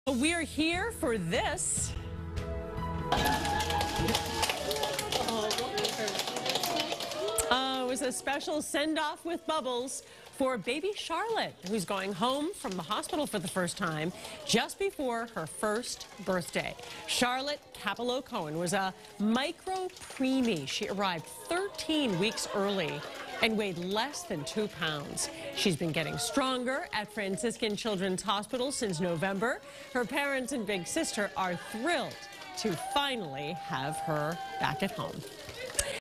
We're here for this. It was a special send-off with bubbles for baby Charlotte, who's going home from the hospital for the first time just before her first birthday. Charlotte Capello-Cohen was a micro-preemie. She arrived 13 weeks early and weighed less than 2 pounds. She's been getting stronger at Franciscan Children's Hospital since November. Her parents and big sister are thrilled to finally have her back at home.